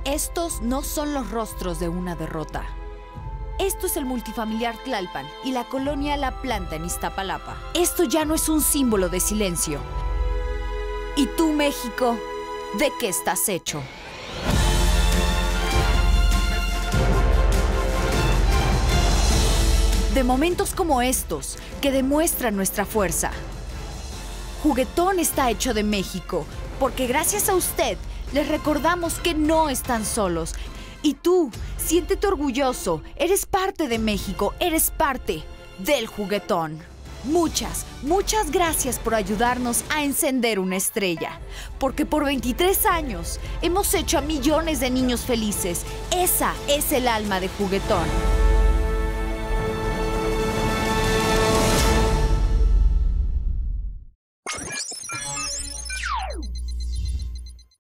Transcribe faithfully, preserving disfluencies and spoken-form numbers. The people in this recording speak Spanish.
Estos no son los rostros de una derrota. Esto es el multifamiliar Tlalpan y la colonia La Planta en Iztapalapa. Esto ya no es un símbolo de silencio. ¿Y tú, México, de qué estás hecho? De momentos como estos, que demuestran nuestra fuerza. Juguetón está hecho de México, porque gracias a usted les recordamos que no están solos. Y tú, siéntete orgulloso, eres parte de México, eres parte del Juguetón. Muchas, muchas gracias por ayudarnos a encender una estrella, porque por veintitrés años hemos hecho a millones de niños felices. Esa es el alma de Juguetón.